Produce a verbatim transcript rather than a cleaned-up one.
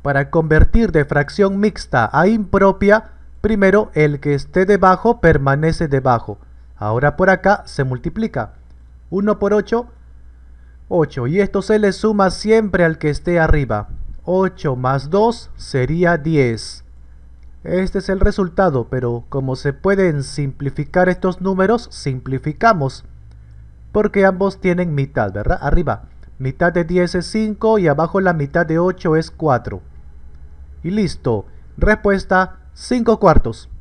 Para convertir de fracción mixta a impropia, primero el que esté debajo permanece debajo. Ahora por acá se multiplica. uno por ocho, ocho. Y esto se le suma siempre al que esté arriba. ocho más dos sería diez. Este es el resultado, pero como se pueden simplificar estos números, simplificamos. Porque ambos tienen mitad, ¿verdad? Arriba, mitad de diez es cinco y abajo la mitad de ocho es cuatro. Y listo. Respuesta: cinco cuartos.